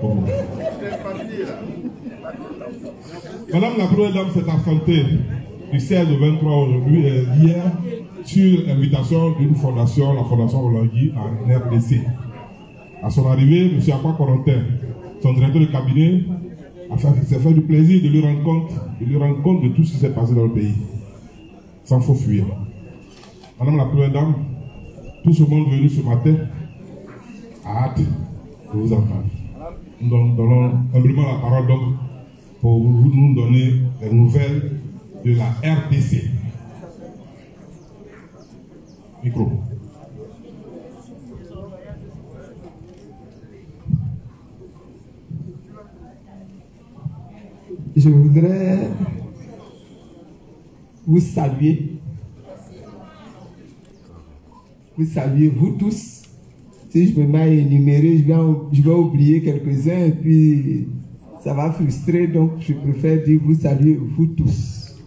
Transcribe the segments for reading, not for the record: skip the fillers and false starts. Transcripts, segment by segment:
Madame la Première Dame s'est absentée du 16 au 23 aujourd'hui, hier, sur l'invitation d'une fondation, la Fondation Olangui, en RDC. À son arrivée, M. Akwa Corentin, son directeur de cabinet, s'est fait du plaisir de lui rendre compte de tout ce qui s'est passé dans le pays, sans faux fuir. Madame la Première Dame, tout ce monde venu ce matin a hâte de vous entendre. Nous donnons humblement la parole donc pour vous nous donner les nouvelles de la RDC. Micro. Je voudrais vous saluer. Vous saluer, vous tous. Si je me mets à énumérer, je vais oublier quelques-uns et puis ça va frustrer. Donc, je préfère dire vous saluer, vous tous.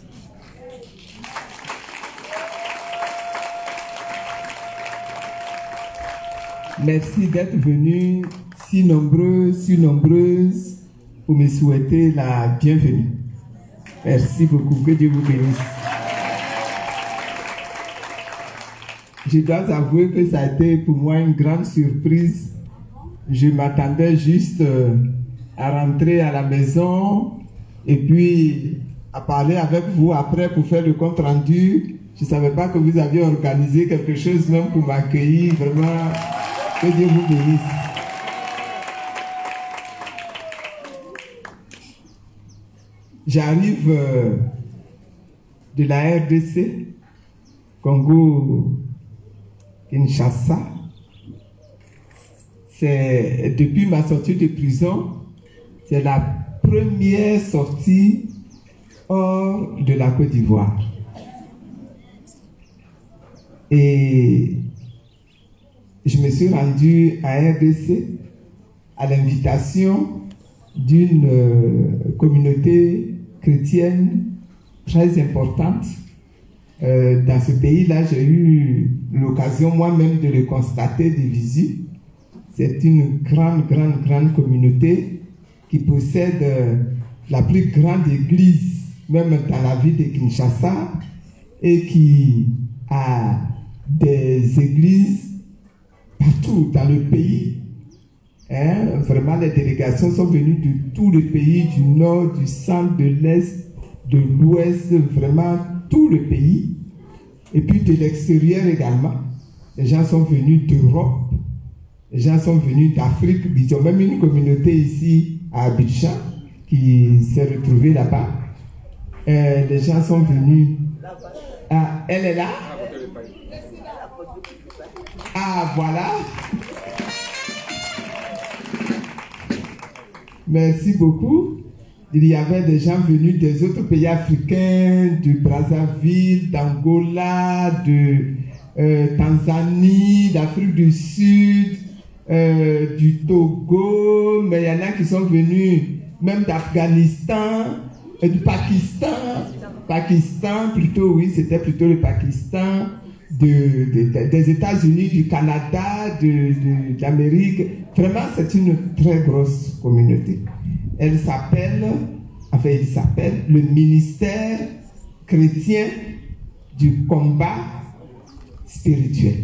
Merci d'être venus si nombreux, si nombreuses pour me souhaiter la bienvenue. Merci beaucoup. Que Dieu vous bénisse. Je dois avouer que ça a été pour moi une grande surprise. Je m'attendais juste à rentrer à la maison et puis à parler avec vous après pour faire le compte rendu. Je ne savais pas que vous aviez organisé quelque chose même pour m'accueillir. Vraiment, que Dieu vous bénisse. J'arrive de la RDC, Congo Kinshasa. C'est depuis ma sortie de prison, c'est la première sortie hors de la Côte d'Ivoire. Et je me suis rendu à RDC à l'invitation d'une communauté chrétienne très importante. Dans ce pays-là, j'ai eu l'occasion moi-même de le constater de visu. C'est une grande communauté qui possède la plus grande église, même dans la ville de Kinshasa, et qui a des églises partout dans le pays. Vraiment, les délégations sont venues de tout le pays, du nord, du centre, de l'est, de l'ouest, vraiment tout le pays. Et puis de l'extérieur également. Les gens sont venus d'Europe, les gens sont venus d'Afrique. Ils ont même une communauté ici à Abidjan qui s'est retrouvée là-bas. Les gens sont venus. Ah, elle est là? Ah, voilà. Merci beaucoup. Il y avait des gens venus des autres pays africains, du Brazzaville, d'Angola, de Tanzanie, d'Afrique du Sud, du Togo, mais il y en a qui sont venus même d'Afghanistan, du Pakistan. Pakistan, plutôt, oui, c'était plutôt le Pakistan, des États-Unis, du Canada, de l'Amérique. Vraiment, c'est une très grosse communauté. Il s'appelle le ministère chrétien du combat spirituel.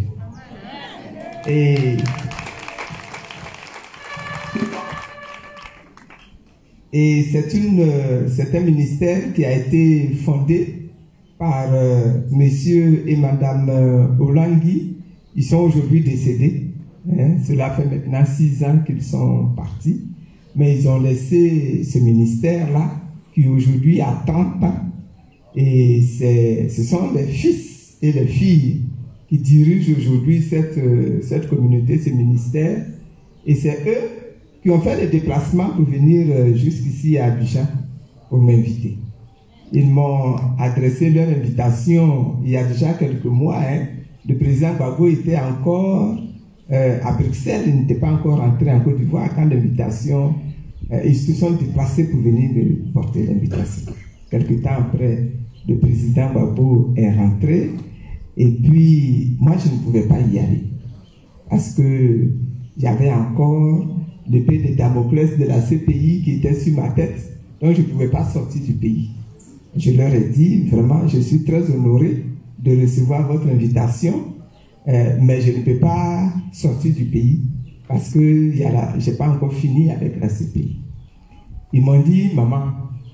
Et c'est un ministère qui a été fondé par monsieur et madame Olangui. Ils sont aujourd'hui décédés. Cela fait maintenant 6 ans qu'ils sont partis. Mais ils ont laissé ce ministère-là, qui aujourd'hui a 30 ans. Et ce sont les fils et les filles qui dirigent aujourd'hui cette communauté, ce ministère. Et c'est eux qui ont fait le déplacement pour venir jusqu'ici à Abidjan pour m'inviter. Ils m'ont adressé leur invitation il y a déjà quelques mois. Le président Gbagbo était encore à Bruxelles, il n'était pas encore rentré en Côte d'Ivoire quand l'invitation, ils se sont déplacés pour venir me porter l'invitation. Quelque temps après, le président Gbagbo est rentré et puis moi je ne pouvais pas y aller parce que j'avais encore l'épée de Damoclès de la CPI qui était sur ma tête. Donc je ne pouvais pas sortir du pays. Je leur ai dit, vraiment, je suis très honoré de recevoir votre invitation, mais je ne peux pas sortir du pays parce que je n'ai pas encore fini avec la CPI. Ils m'ont dit, maman,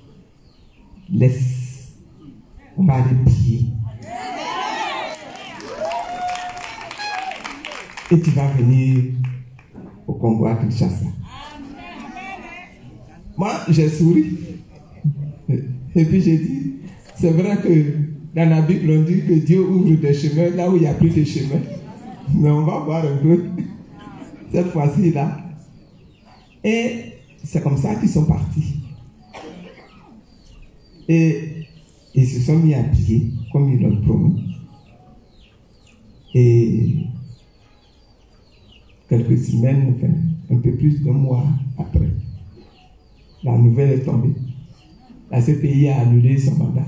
laisse, on va aller prier. Et tu vas venir au Congo à Kinshasa. Moi, j'ai souri. Et puis j'ai dit, c'est vrai que dans la Bible, on dit que Dieu ouvre des chemins là où il n'y a plus de chemin. Mais on va voir un peu cette fois-ci là. Et c'est comme ça qu'ils sont partis. Et ils se sont mis à prier comme ils l'ont promis. Et quelques semaines, enfin, un peu plus d'un mois après, la nouvelle est tombée. La CPI a annulé son mandat.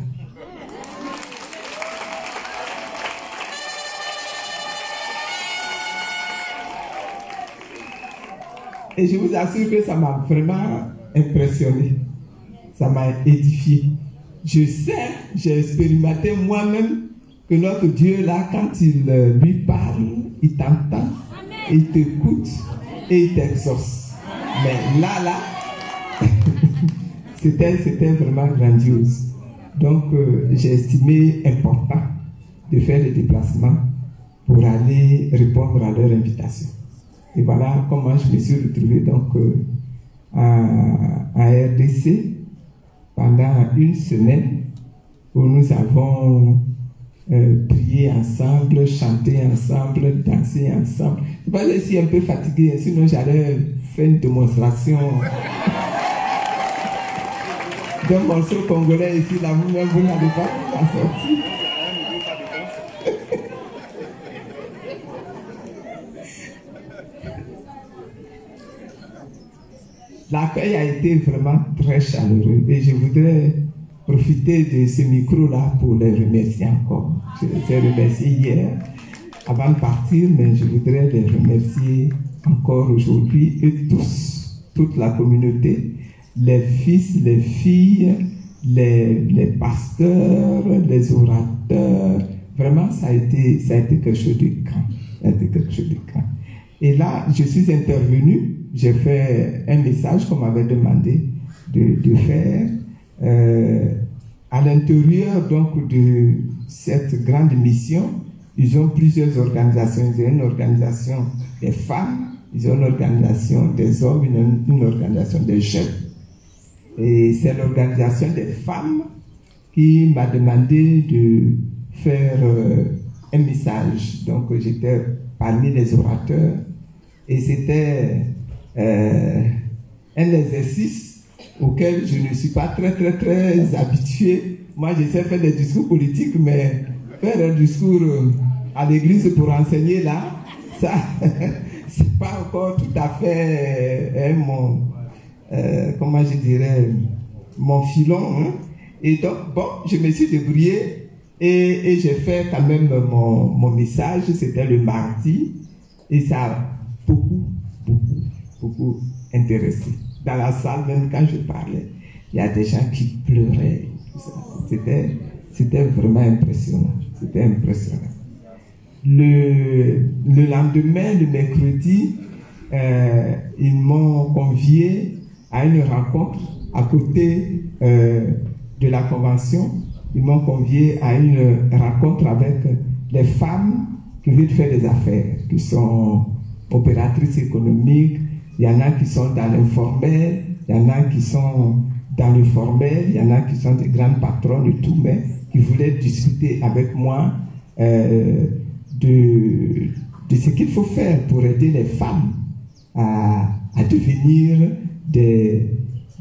Et je vous assure que ça m'a vraiment impressionné. Ça m'a édifié. Je sais, j'ai expérimenté moi-même que notre Dieu, là, quand il lui parle, il t'entend, il t'écoute et il t'exauce. Mais là, c'était vraiment grandiose. Donc, j'ai estimé important de faire le déplacement pour aller répondre à leur invitation. Et voilà comment je me suis retrouvé donc à RDC pendant une semaine où nous avons prié ensemble, chanté ensemble, dansé ensemble. Je ne suis pas un peu fatigué, sinon j'allais faire une démonstration d'un morceau congolais ici, là, vous-même, vous n'avez pas pu la sortir. L'accueil a été vraiment très chaleureux et je voudrais profiter de ce micro-là pour les remercier encore. Je les ai remerciés hier avant de partir, mais je voudrais les remercier encore aujourd'hui et tous, toute la communauté, les fils, les filles, les pasteurs, les orateurs. Vraiment, ça a été quelque chose de grand. Ça a été quelque chose de grand. Et là, je suis intervenu. J'ai fait un message qu'on m'avait demandé de faire à l'intérieur donc de cette grande mission. Ils ont plusieurs organisations. Ils ont une organisation des femmes, ils ont une organisation des hommes, une organisation des jeunes. Et c'est l'organisation des femmes qui m'a demandé de faire un message. Donc j'étais parmi les orateurs et c'était un exercice auquel je ne suis pas très habitué. Moi, je sais faire des discours politiques, mais faire un discours à l'église pour enseigner là, ça, c'est pas encore tout à fait mon, comment je dirais, mon filon. Hein? Et donc, bon, je me suis débrouillé et j'ai fait quand même mon message. C'était le mardi et ça a beaucoup intéressé. Dans la salle, même quand je parlais, il y a des gens qui pleuraient. C'était vraiment impressionnant. C'était impressionnant. Le lendemain, le mercredi, ils m'ont convié à une rencontre à côté de la convention. Ils m'ont convié à une rencontre avec les femmes qui veulent faire des affaires, qui sont opératrices économiques. Il y en a qui sont dans l'informel, il y en a qui sont dans le formel, il y en a qui sont des grandes patronnes et tout, mais qui voulaient discuter avec moi de ce qu'il faut faire pour aider les femmes à devenir des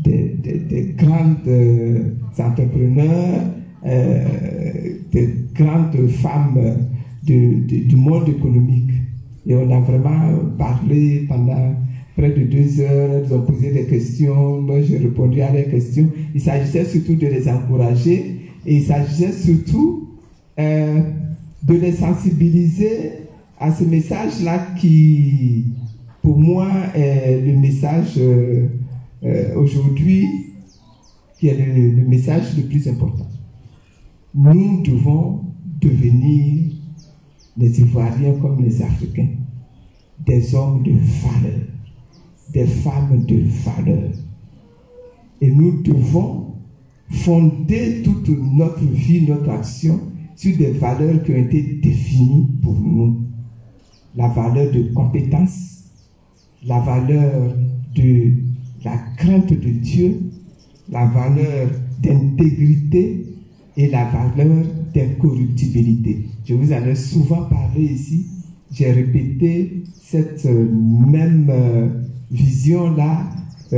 grandes entrepreneurs, des grandes femmes du monde économique. Et on a vraiment parlé pendant près de 2 heures, ils ont posé des questions, moi j'ai répondu à leurs questions. Il s'agissait surtout de les encourager et il s'agissait surtout de les sensibiliser à ce message-là qui, pour moi, est le message aujourd'hui qui est le message le plus important. Nous devons devenir les Ivoiriens comme les Africains, des hommes de valeur, des femmes de valeur. Et nous devons fonder toute notre vie, notre action sur des valeurs qui ont été définies pour nous. La valeur de compétence, la valeur de la crainte de Dieu, la valeur d'intégrité et la valeur d'incorruptibilité. Je vous en ai souvent parlé ici. J'ai répété cette même vision-là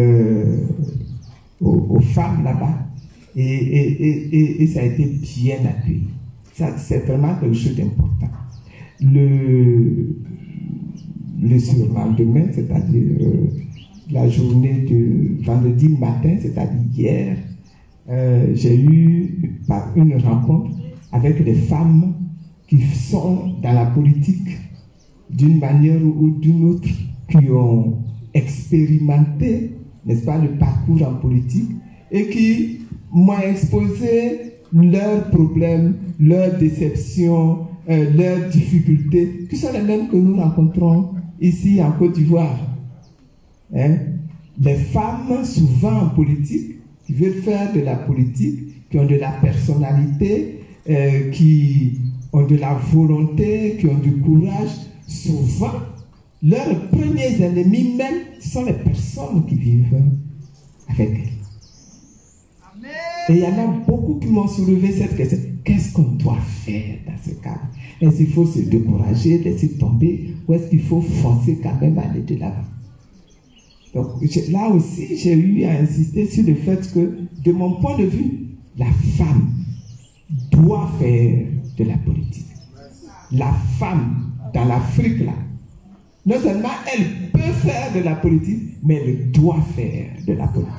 aux femmes là-bas. Et ça a été bien accueilli. Ça, c'est vraiment quelque chose d'important. Le surlendemain, c'est-à-dire la journée de vendredi matin, c'est-à-dire hier, j'ai eu une rencontre avec des femmes qui sont dans la politique d'une manière ou d'une autre, qui ont expérimenté, n'est-ce pas, le parcours en politique et qui m'ont exposé leurs problèmes, leurs déceptions, leurs difficultés, qui sont les mêmes que nous rencontrons ici en Côte d'Ivoire. Hein? Les femmes, souvent en politique, qui veulent faire de la politique, qui ont de la personnalité, qui ont de la volonté, qui ont du courage, souvent, leurs premiers ennemis même, ce sont les personnes qui vivent avec elles. Et il y en a beaucoup qui m'ont soulevé cette question. Qu'est-ce qu'on doit faire dans ce cas? Est-ce qu'il faut se décourager, laisser tomber, ou est-ce qu'il faut foncer quand même à aller de l'avant? Donc là aussi, j'ai eu à insister sur le fait que, de mon point de vue, la femme doit faire de la politique. La femme, dans l'Afrique, là, non seulement elle peut faire de la politique, mais elle doit faire de la politique.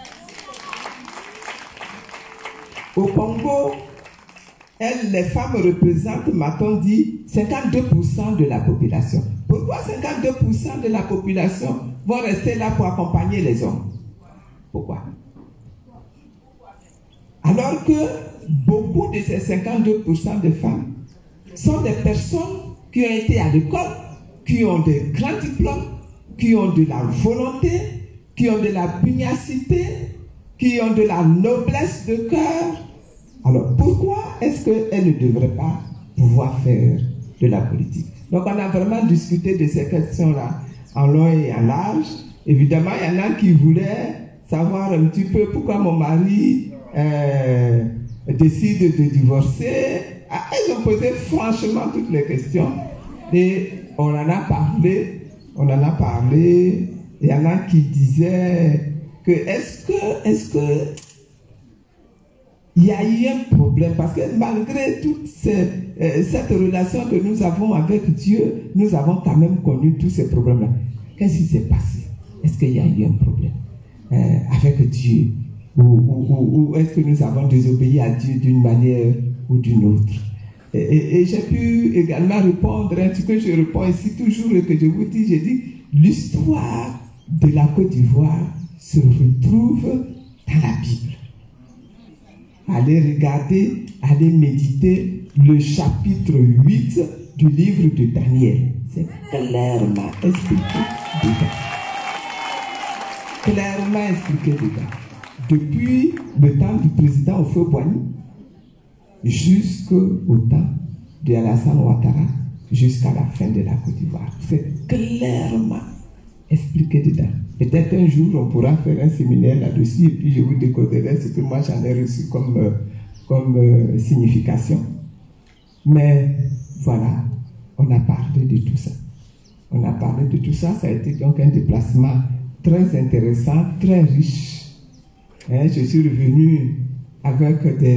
Au Congo, les femmes représentent, m'a-t-on dit, 52% de la population. Pourquoi 52% de la population vont rester là pour accompagner les hommes? Pourquoi? Alors que beaucoup de ces 52% de femmes sont des personnes qui ont été à l'école, qui ont de grands diplômes, qui ont de la volonté, qui ont de la pugnacité, qui ont de la noblesse de cœur. Alors, pourquoi est-ce qu'elles ne devraient pas pouvoir faire de la politique? Donc, on a vraiment discuté de ces questions-là en long et en large. Évidemment, il y en a qui voulaient savoir un petit peu pourquoi mon mari décide de divorcer. Elles ont posé franchement toutes les questions. Et on en a parlé. Il y en a qui disaient que est-ce que il y a eu un problème, parce que malgré toute cette relation que nous avons avec Dieu, nous avons quand même connu tous ces problèmes-là. Qu'est-ce qui s'est passé? Est-ce qu'il y a eu un problème avec Dieu? Ou est-ce que nous avons désobéi à Dieu d'une manière ou d'une autre? Et j'ai pu également répondre, ce que je réponds ici toujours et que je vous dis, j'ai dit, l'histoire de la Côte d'Ivoire se retrouve dans la Bible. Allez regarder, allez méditer le chapitre 8 du livre de Daniel. C'est clairement expliqué dedans. Clairement expliqué dedans. Depuis le temps du président Houphouët-Boigny jusqu'au temps de Alassane Ouattara, jusqu'à la fin de la Côte d'Ivoire. C'est clairement expliqué dedans. Peut-être un jour, on pourra faire un séminaire là-dessus et puis je vous décoderai ce que moi j'en ai reçu comme signification. Mais voilà, on a parlé de tout ça. On a parlé de tout ça. Ça a été donc un déplacement très intéressant, très riche. Je suis revenu avec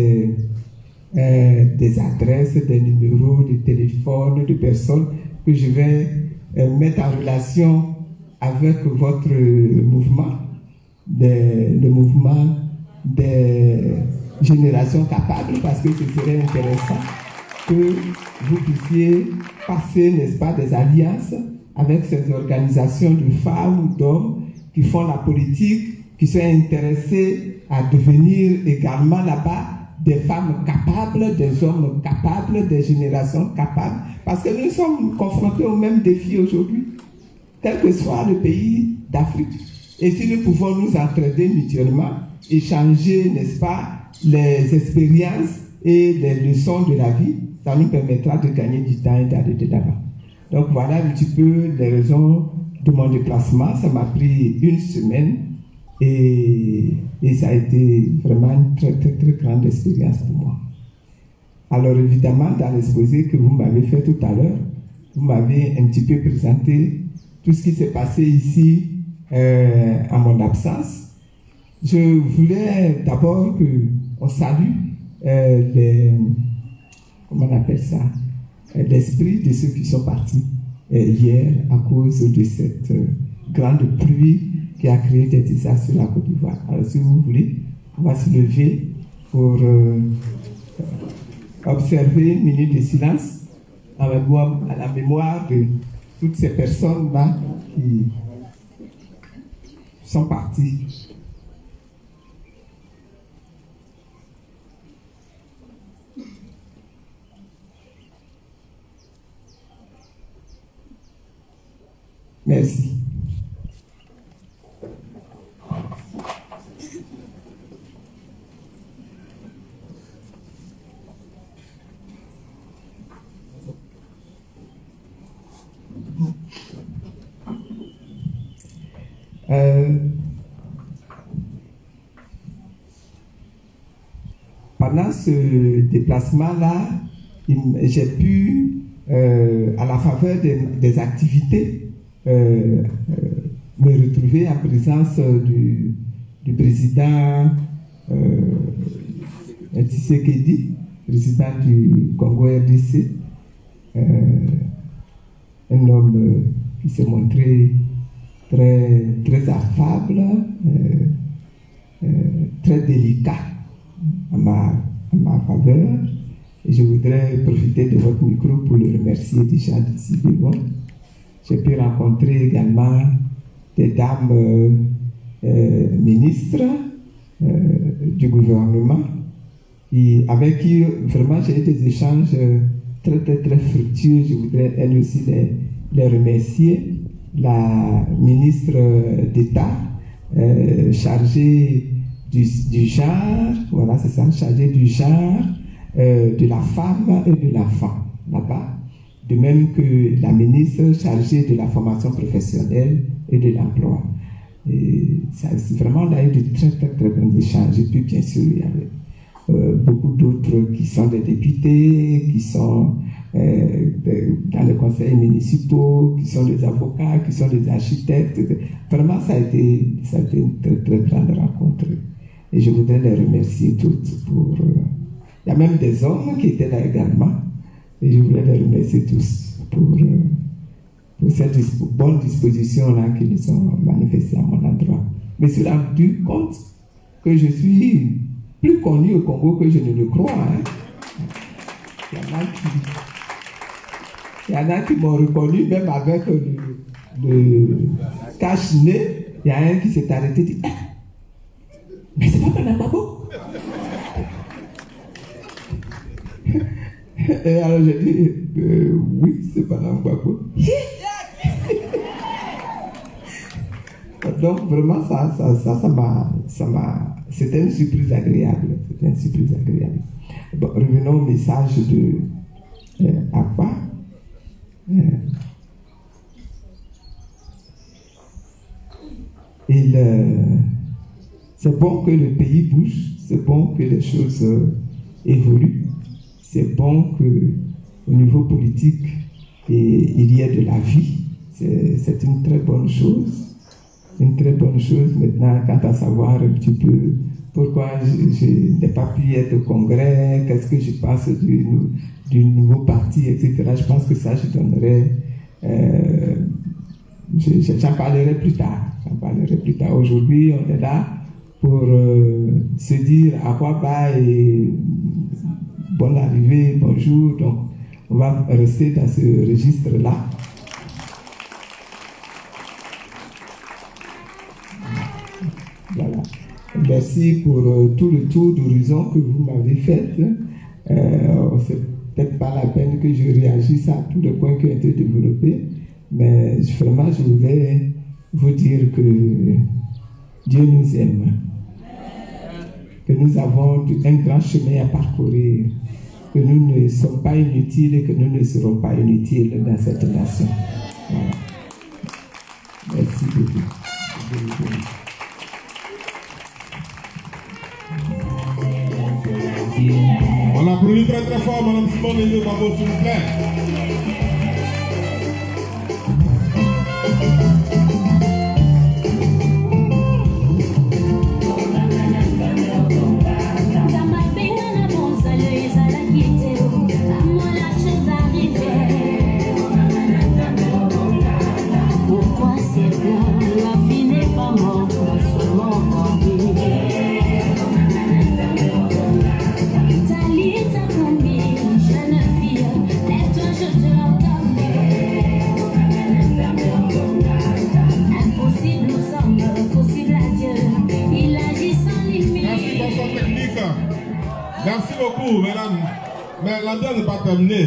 des adresses, des numéros de téléphone, de personnes que je vais mettre en relation avec votre mouvement, le mouvement des générations capables, parce que ce serait intéressant que vous puissiez passer, n'est-ce pas, des alliances avec ces organisations de femmes ou d'hommes qui font la politique, qui sont intéressés à devenir également là-bas des femmes capables, des hommes capables, des générations capables. Parce que nous sommes confrontés aux mêmes défis aujourd'hui, quel que soit le pays d'Afrique. Et si nous pouvons nous entraider mutuellement, échanger, n'est-ce pas, les expériences et les leçons de la vie, ça nous permettra de gagner du temps et d'aller de l'avant. Donc voilà un petit peu les raisons de mon déplacement. Ça m'a pris une semaine et ça a été vraiment une très très très grande expérience pour moi. Alors évidemment, dans l'exposé que vous m'avez fait tout à l'heure, vous m'avez un petit peu présenté tout ce qui s'est passé ici en mon absence. Je voulais d'abord qu'on salue comment on appelle ça, l'esprit de ceux qui sont partis hier à cause de cette grande pluie qui a créé des désastres sur la Côte d'Ivoire. Alors si vous voulez, on va se lever pour observer une minute de silence à la mémoire de toutes ces personnes-là qui sont parties. Merci. Pendant ce déplacement-là, j'ai pu, à la faveur des activités, me retrouver en présence du président Tshisekedi, président du Congo RDC, un homme qui s'est montré très, très affable, très délicat à ma faveur. Et je voudrais profiter de votre micro pour le remercier déjà d'ici devant. J'ai pu rencontrer également des dames ministres du gouvernement et avec qui vraiment j'ai eu des échanges très très très fructueux. Je voudrais elles aussi les remercier. La ministre d'État chargée du genre, voilà c'est ça, chargée du genre, de la femme et de l'enfant là-bas. De même que la ministre chargée de la formation professionnelle et de l'emploi. Et vraiment, on a eu de très, très, très bons échanges. Et puis, bien sûr, il y avait beaucoup d'autres qui sont des députés, qui sont dans les conseils municipaux, qui sont des avocats, qui sont des architectes. Vraiment, ça a été une très, très grande rencontre. Et je voudrais les remercier toutes pour... Il y a même des hommes qui étaient là également. Et je voulais les remercier tous pour cette bonne disposition-là qu'ils ont manifestée à mon endroit. Mais je me suis rendu compte que je suis plus connu au Congo que je ne le crois. Hein. Il y en a qui m'ont reconnu, même avec le cache-nez. Il y a un qui s'est arrêté et dit « Mais c'est pas Mme Gbagbo !» Et alors j'ai dit, oui, c'est Mme Gbagbo. Donc vraiment, c'était une surprise agréable. C'était une surprise agréable. Bon, revenons au message de Aqua. C'est bon que le pays bouge, c'est bon que les choses évoluent. C'est bon qu'au niveau politique, il y ait de la vie. C'est une très bonne chose. Une très bonne chose. Maintenant, quant à savoir un petit peu pourquoi je n'ai pas pu être au congrès, qu'est-ce que je pense du nouveau parti, etc. Je pense que ça, je donnerai... j'en parlerai plus tard. Aujourd'hui, on est là pour se dire à quoi va et bonne arrivée, bonjour. Donc, on va rester dans ce registre-là. Voilà. Merci pour tout le tour d'horizon que vous m'avez fait. C'est peut-être pas la peine que je réagisse à tous les points qui ont été développés, mais vraiment, je voulais vous dire que Dieu nous aime, que nous avons un grand chemin à parcourir, que nous ne sommes pas inutiles et que nous ne serons pas inutiles dans cette nation. Voilà. Merci beaucoup. On applaudit très très fort, Madame Simone et Babo, s'il vous plaît. Merci beaucoup, mesdames. Mais la dernière n'est pas terminée.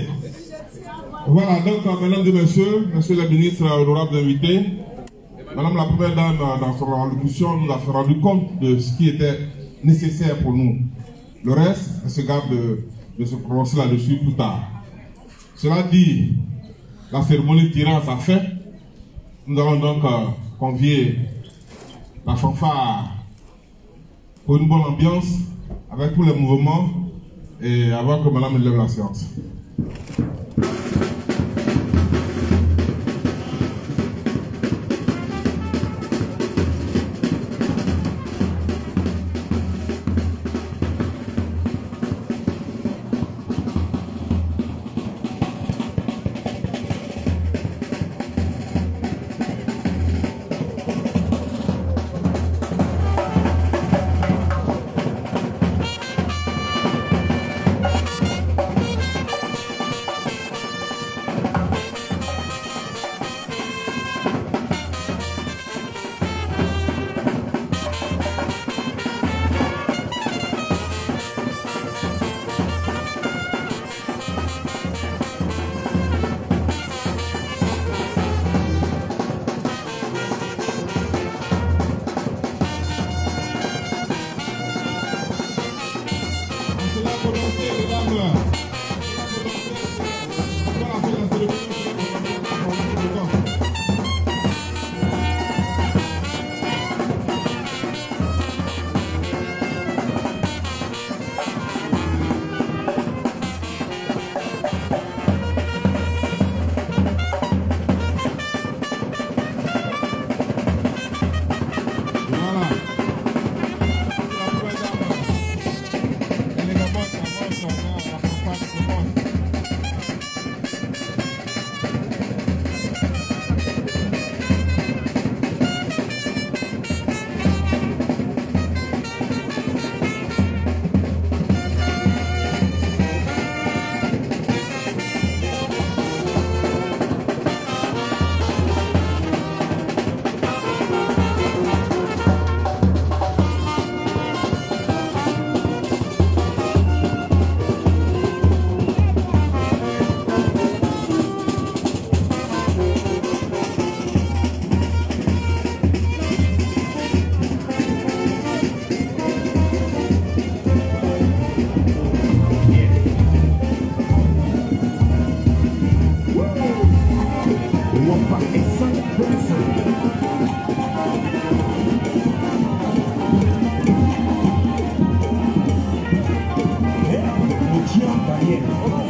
Voilà, donc, mesdames et messieurs, monsieur le ministre, honorables invités, madame la première dame, dans son allocution, nous a fait rendu compte de ce qui était nécessaire pour nous. Le reste, elle se garde de se prononcer là-dessus plus tard. Cela dit, la cérémonie tirant sa fin. Nous allons donc convier la fanfare pour une bonne ambiance, avec tous les mouvements, et avant que madame lève la séance. Barrière.